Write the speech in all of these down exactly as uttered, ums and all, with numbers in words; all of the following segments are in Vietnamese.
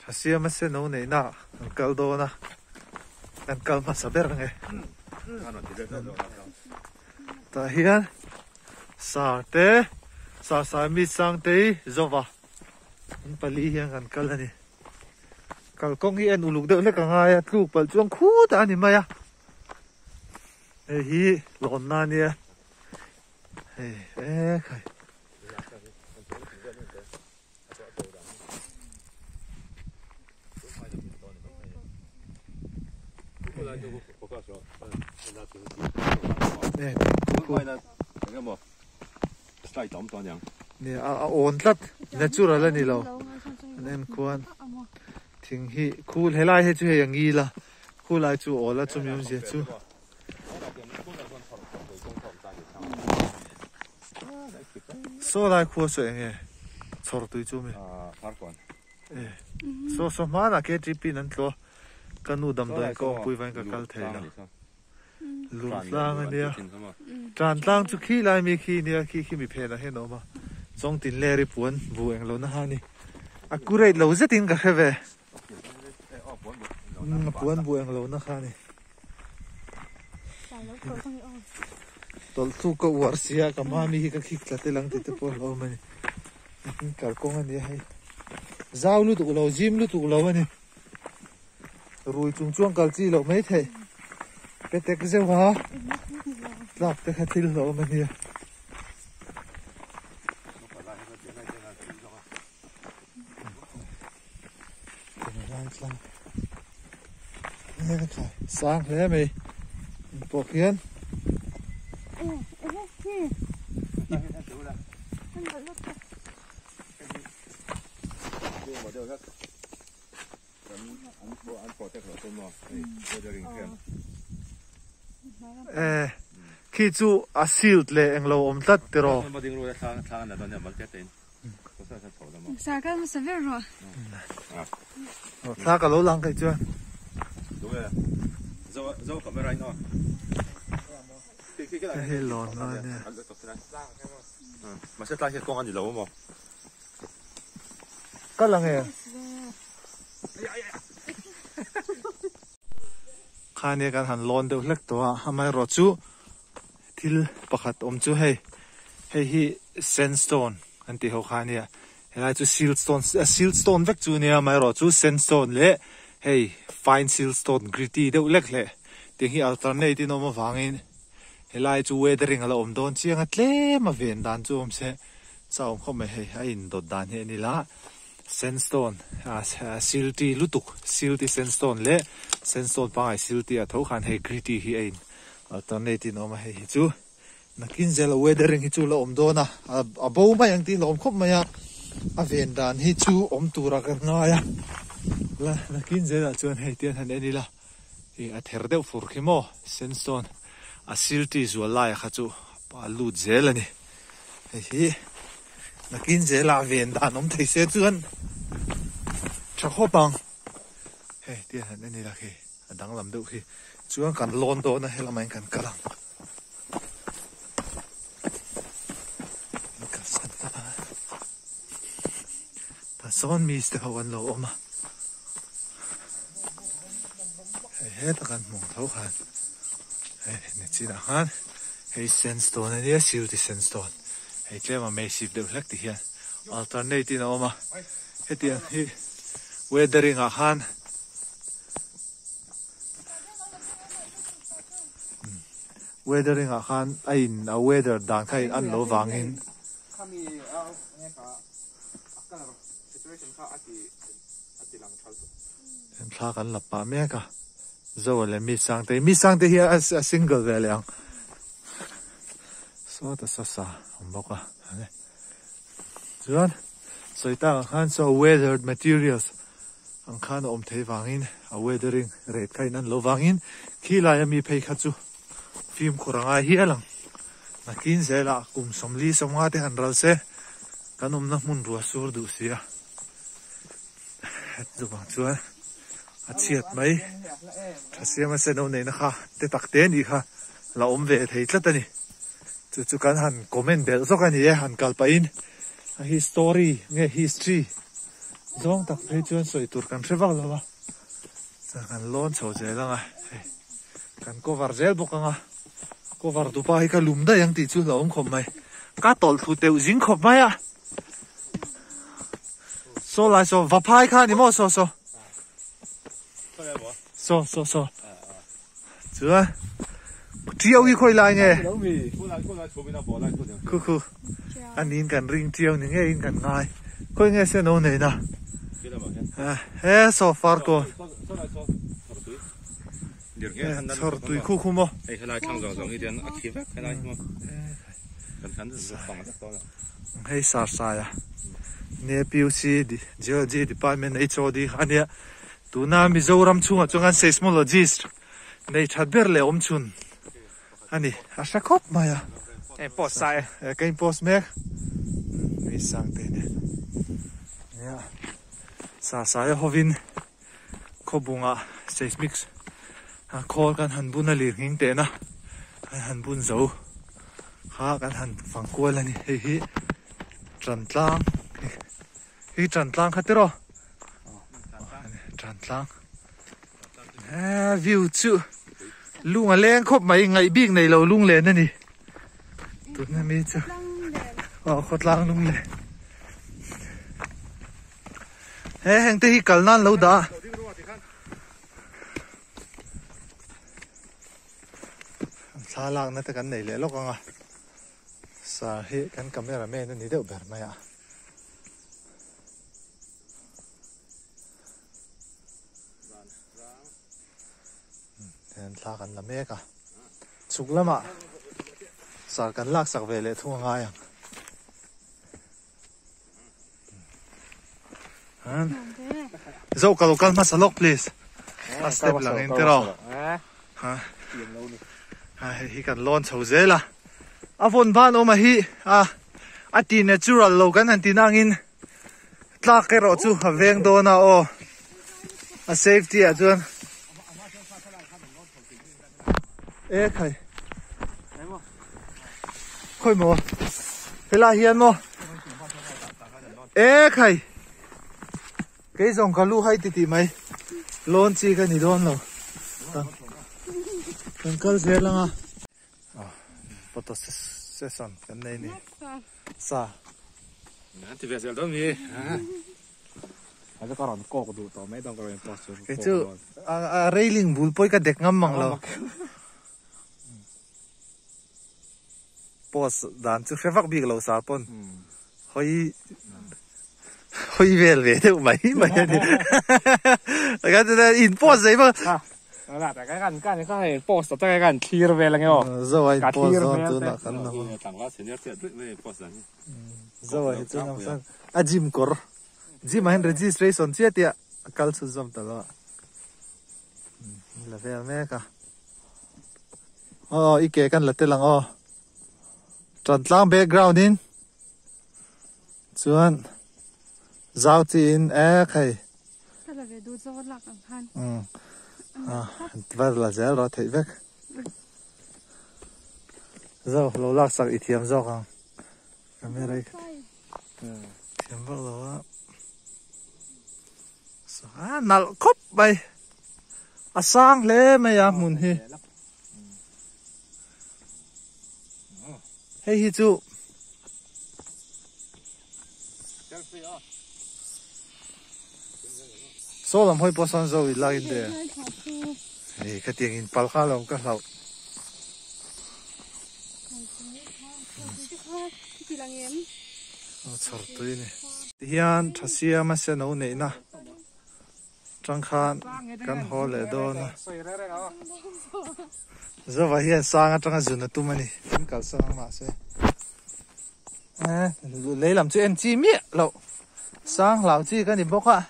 Asia mà sẽ nấu này na kal do na ăn kal mà saber nghe ta hiền sa te sa sa mi sang te zova anh pali hiền ăn kal này kal công hi anh uluk đỡ lấy cả ngày thu pal chuang khu ta anh mày à hi lon na nè ê ê khai nè nè à ổn lắm nè chú ra lên đi lâu nên quan thình hi khu hay lại hay chú hay gì là khu lại chú ổn là chú miếng gì chú số lại khu sợi nghe sọt tụi chú mi số số má là cái chip nên lo cái nụ đầm đôi có bùi vàng cái cal thế nào lụt lang anh nha tràn lang chú khi lại mi khi nha khi khi mi phê là hết nó mà trong tin lệ đi buồn buồn lâu na ha ni à cú reit lâu rất tin cả cái về buồn buồn lâu na ha ni tol tu ko warsia ka mami ka khik tlate lang tete po lo mani kal ko ngani hai zau lu tu lo jim lu tu lo mani rui chung chuang kal chi lo mai the pe tek ze wa lak te khatil lo mani sang thế mày bộ kiến ê khi chú asil lệ anh lâu ôm tắt rồi sao cái mà sao vậy rồi sao cả lâu lăng cái chưa dâu dâu cầm cái nó cái hơi lòn rồi nè mà sẽ tay cái con ăn gì lâu không cắt lăng nghe khai này cái hành lòn đều lắc toa hamai rồi chú til pakhat om chú hay hay hi sandstone anh ti học khai này hay là chú siltstone siltstone vách chú này hamai rồi chú sandstone lệ hey fine siltstone gritty đều lắc lệ tiếng hi alternate nó mà vangin hay là chú weathering là om don chiang at lệ mà ven đan chú om se sao không mày hay hay đột đan hay ni la sandstone à silty lutuk silty sandstone lệ sandstone pa silty à thấu khan hay gritty hi ein alternate nó mà hay chú na kin zel weathering hi chu la om don à à bo ma yang ti lom khop ma ya a ven dan hi chu om tura kar nga ya la na kin zel chuan hay tian han ani la e a ther deuh fur khi mo sandstone a silty zu lai kha chu pa lut zel ani hi na kin zel a ven dan om thei se chuan cha kho bang he tian han ani la khi adang lam deuh khi chuan kan lon do na helamai kan kalang ka san ta ta son mi ste hawan lo oma he ta kan mong thau khan he ne china khan he sandstone ania silty sandstone he tlema massive de hlak ti hian alternate na oma he tian hi weathering a khan weathering a khan ain a weather dan khai an lo wangin kami a nge ka akal situation kha ati ati lang thal em thla kan la pa me ka zo le mi sang te mi sang te hi a single ve leang so ta sa sa om boka ane chuan soita khan so weathered materials ang khan om thei wangin a weathering red kain an lo wangin khila ya mi phei kha chu phim khuranga hi alang nakin zela kum somli somga te hanral se kanum na mun ruwa sur du sia du bang chuan a chiat mai thasia ma se no nei na kha te tak te ni kha la om ve thei tlat ani chu chu kan han comment bel zo kan ye han kal pa in a history nge history zong tak phê chuan soi tur kan revak lawa cha kan lon chho je langa kan cover zel bokanga cover du pa hi ka lum da yang ti chu lo om khom mai ka tol thu teu jing khop mai a so lai so va pai kha ni mo so so so so so chưa chiêu đi khôi lại nghe khu khu anh in cần ring chiêu những nghe in cần ngay khôi nghe xe nô này nè à hết so far cô sor tui khu khu mo hay sar sa ya nè piu si di geology department h o d anh ya tu na Mizoram chunga chungan seismologist nei thatber le om chun ani a sakop maya e post sai e kein post mek mi sang te ne ya sa sa e hovin khobunga seismic a khol kan han bun ali hing te na han bun zo ha kan han fangkual ani he hi trantlang hi trantlang khatero trantlang à view chu lung a leng khop mai ngai big nei lo lung le na ni tut na mi chu o khot lang lung le he heng te hi kal nan lo da sa lang na te kan nei le lo ka nga sa hi kan camera man ni deuh ber mai a thla kan la mek a chuk lama sar kan lak sak ve le thua nga yang han zo ka lokal ma salok please a step lang in tero ha ha hi kan lon chho zela a von ban o ma hi a ati natural lo kan an tinangin tlak ke ro chu ha veng do na o a safety a chuan ê khơi khơi mồ thế là hiền mồ ê khơi cái dòng cá lu hay tì tì mày lon chi cái gì lon rồi cần cơ dễ lắm à photo session cái này nè sa thì về giờ đó mi 아주 가라 거고도 또 매던 거에 버스 cái chứ à à railing bul poi cái đẹp ngắm măng lâu boss dan chu fe vak big lo sa pon hoi hoi vel ve de mai mai ni cái đó in boss ấy mà là tại cái gần cái cái boss tại cái gần clear về là nghe không rồi boss đó tu na kan na tặng qua senior tiệt với boss này rồi chu nam san a gym kor gym han registration chia tia kal su zom ta lo la ve me ka oh ike kan la te lang oh trantlang background in chuan zau chi in e khai tala ve du zo lak ang han um à var la zel ro thei vek zo lo lak sak i thiam zo kang camera thiam vak lo a so a nal khop bai a sang le me ya mun hi hey hi chu so lam hoi posan zo i la in de hey ka tiang in pal kha lom ka hlau o char tui ni hian thasia ma se no nei na trăng khan kan ho le do na zo va hian sang atanga zuna tumani kan kal sang ma se a lấy làm chuyện chi mi lo sang lão chi cái gì bốc à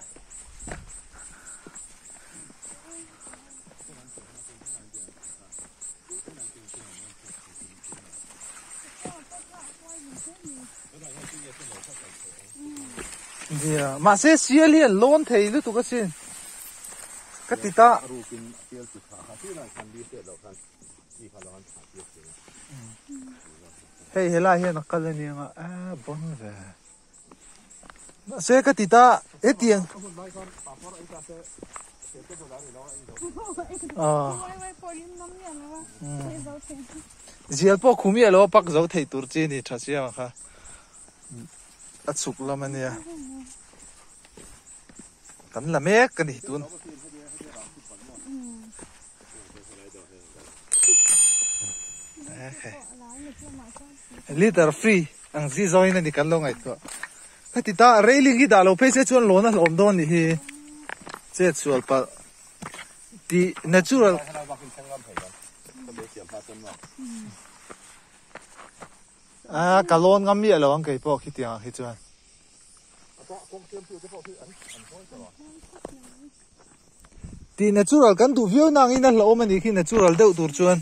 gì à mà sẽ xia liền lon thấy lúc tụi cái xin cái tít ta hey hey la hian akal ni nga a bon ve xe cái tita ít tiền à giờ bao khung gì lo bắc dấu thấy tour trên thì thật sự mà ha at suk lắm anh nha cắn là mét cái này tuôn liter free ang zi zoi na ni kan lo ngai to ka ti ta railing hi da lo pe se chuan lo na lom don ni hi che chual pa ti natural à cả lon ngắm mía lo ang kai po khi tiang hi chuan ti natural kan du view nang in lo ma ni khi natural deuh tur chuan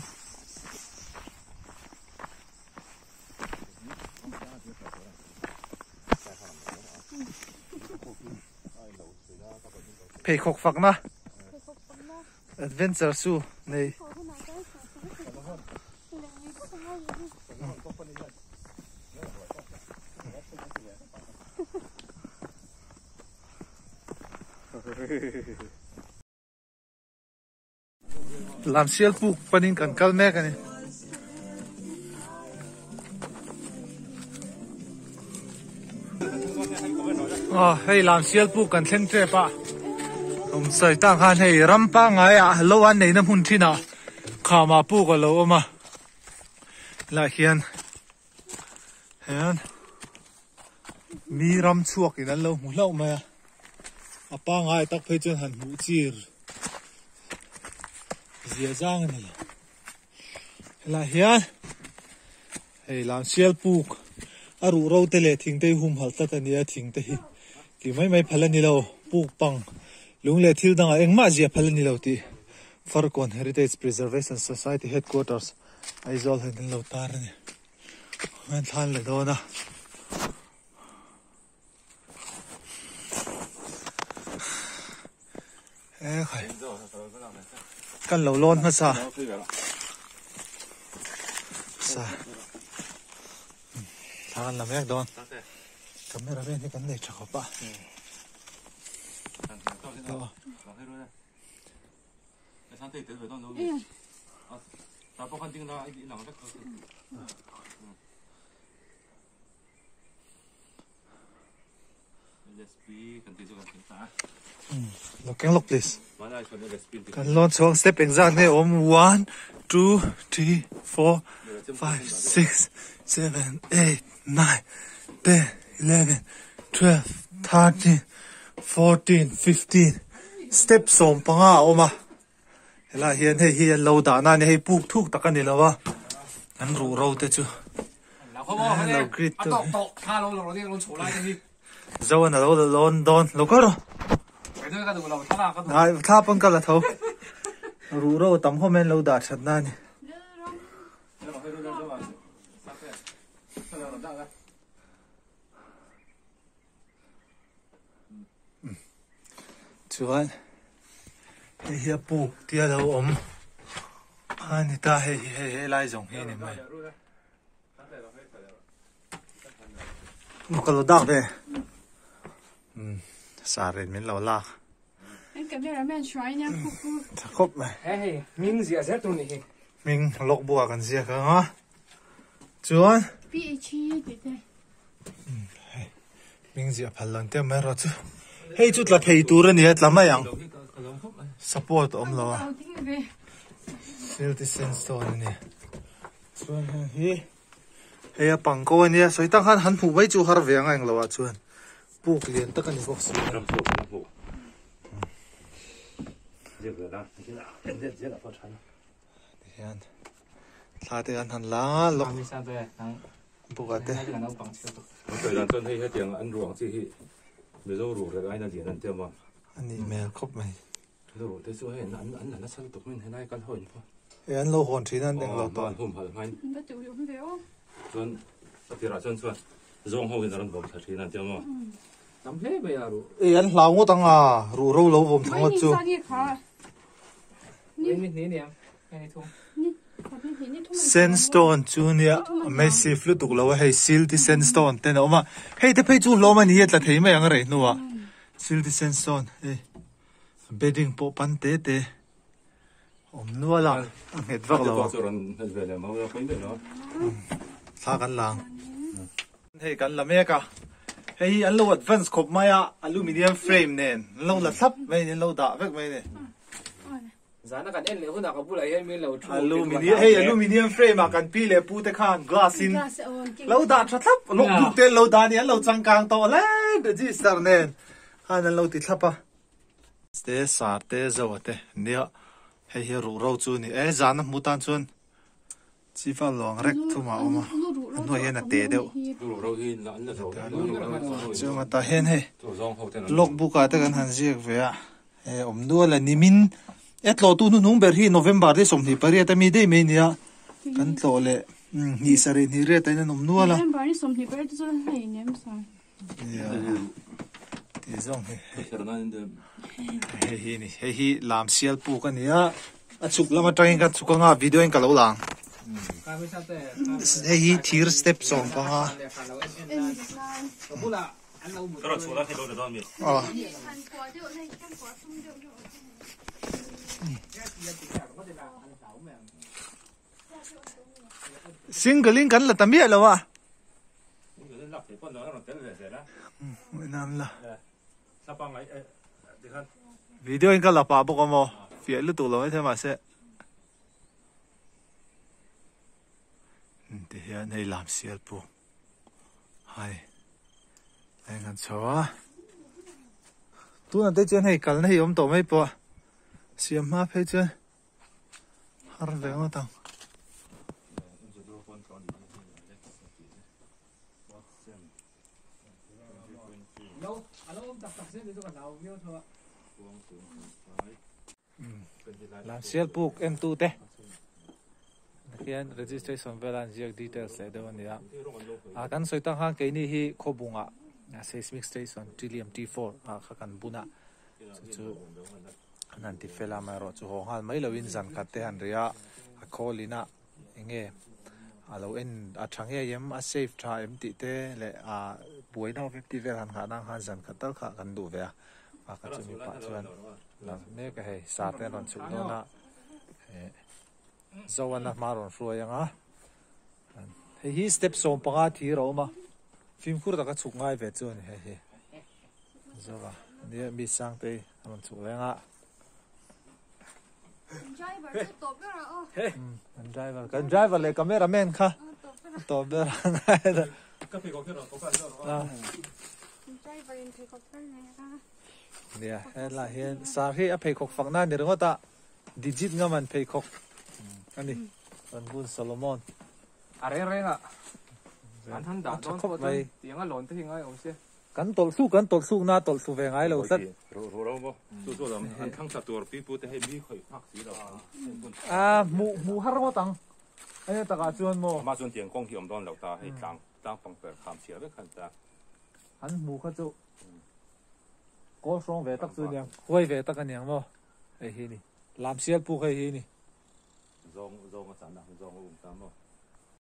phê khóc phạc na adventure su này làm siêu phụ panin cần cal mẹ cái này à hay làm siêu phụ cần thêm tre pa ông sai tăng han hay ram pa ngay à lâu anh này nó hun thi nào khá mà phụ cái lâu mà lại hiền hiền mi ram chuộc thì nó lâu một lâu mà à pa ngay tắc phải chân hẳn hũ chìr dễ dàng này lại hiền hay làm siêu phụ à rủ râu tê lệ thình tê hum hal tát anh ấy thình tê thì mấy mấy phải lên đi đâu phụ bằng lung le thil dang eng ma zia phalen ni lo ti Farkon Heritage Preservation Society headquarters Aizol hen lo tar ni han than le do na e khai kan lo lon ha sa sa than la mek don camera ben ni kan le cha pa 상태 되게 너무 아, 나빠간 띵나 이 나가다 그 let's be continue kan kita looking look please mana is kan let's be kan lon song step exact ne om one two three four five six seven eight nine ten eleven twelve thirteen fourteen fifteen step som panga oma hela hian hei hian lo da na ni hei puk thuk takan ni lawa an ru ro te chu lo grit to tha lo lo ni lo chu lai ni zo na lo lon don lo ka ro cái đó cái đồ lo tha la cái đồ ai tha pang ka la tho ru ro tam ho men lo da that na ni chuan hei hi puk tia lo om ani ta hei hei hei lai zong hi ni mai một cái lô đạc đây, xả rền miếng lẩu lạc. Anh cầm ra men xoáy nha, cục cục. Thật khóc mày. hey mình gì sẽ tụi này Mình lọc bùa cần gì cả hả? Chuan. pH thì thế. Mình gì phải lần tiếp mấy rồi chứ. Hey chút là thầy tu rồi nè, làm mấy样? Support ông lo. Feel the sense rồi nè. Chuan hi. Hey bằng cô nè,所以当han han phụ mấy chú har về ngang lo à chuan. Buộc liền tất cả những cuộc sự. ram pu ram pu giờ cái đó cái nào hiện giờ giờ là phát triển Hiền. Thà thì ăn hành lá lọc làm sao đây thằng buộc à thế. cái nó bằng siêu thời gian tuần hay tiếng ăn ruộng gì bây giờ ruộng rồi ai là gì ăn tiêu mà Anh đi mẹ khóc mày. rồi thế số hay ăn ăn là nó sao tụi mình hay nay căn hồi Hey anh lâu hồn trí nên đừng lâu toàn to. hôm phải hay Nó tiểu dụng béo. tuần thì là tuần tuần ruộng hồi là nó bom thật thì ăn tiêu mà làm thế bây giờ rồi Hey anh lao ngô tăng à, rủ râu lâu vòng thằng ngô Mấy chú. sao đi khá. mình mình nè nè cái này thôi Nè, có đi. sandstone chu nia massive lu tuk lo hei silty sandstone ten oma hei te phei chu loma ni het la thei mai ang rei nuwa silty sandstone e bedding po pan te te om nuwa la ang het vak lo sa kan lang hei kan la me ka hei an lo advance khop maya aluminium frame nen lo la thap mai nen lo da vek mai ne Zana kan en le huna ka bula hian min lo thu aluminium hey aluminium frame a kan pi le pu te khan glass in lo da tha thlap lo bu te lo da ni lo chang kang to le de ji star nen han lo ti thlapa ste sa te zo te nia hei hi ru ro chu ni e zan mu tan chun chi fa long rek thu ma oma no hian a te deu chu ma ta hen he logbook a te kan han jiek ve a e om nu la nimin et lo tu nu nung ber hi November de som ni pari ta mi de me nia kan to le ni sare ni re ta nom nu ala November ni som ni pari tu hei nem sa ya ti zong he he hi ni he hi lam sial pu ka nia a chuk lama train ka chuk nga video in ka lo lang ka me sa te he hi thir step song pa ha ka bula an lo mu Pero chula thay đổi được đâu mi. a single kan la tamia lo wa Lắp thì con nó nó tới về rồi đó. nam la Sắp bằng ấy, đi khăn. video in ka la pa bo ko mo phía lu tu lo thế mà sẽ thì hiện nay làm siêu pu hay anh ăn chó tu nào tới chân hay cần hay ôm tổ mấy po siêu ma phải chân har về mà tao lo alo tak tak se tu ka lao mio tho làm siêu pu em tu te hiện registration velan ziak details le do nia a kan soi tang ha ke ni hi khobunga seismic station trillium T four a kha kan buna chu nan ti fela ma ro chu ho hal mai lo in zan khat te han ria a kholina enge alo en a thange yem a safe tha em ti te le a buai no fifty vel han kha nang han zan khat tal kha kan du ve a ka chu mi pa chuan la me ka he sa te ron chu no na Zawana maron ruayanga he hi step som panga thi ro ma film khur da ka chuk ngai ve chu ni he he zawa ni mi sang te am chu lenga driver tu top ra o kan driver kan driver le cameraman kha to ber ngai da Cái phi có cái rồi, có cái rồi. driver in tu top ra nia he la hian sa hi a phei khok fakna ni ro ta digit nga man phei khok ani an bun Solomon are re nga an than da don ko mai tiếng a lon te hingai om se kan tol su kan tol su na tol su ve ngai lo sat Rồi rồi đâu mà. Tôi tôi làm anh thăng sát tuổi pi pu te hay mi khởi phát gì đó. a mu mu har mo tang ai ta ka chuan mo Mà chuẩn tiền công hiệu đón đầu ta hay tăng tăng bằng bờ khám chia với khán giả. hắn mu kha chu ko song ve tak chu nyang hoi ve tak anyang mo ei hi ni lam sial pu khai hi ni Dòng dòng cái sản phẩm dòng cũng tạm rồi.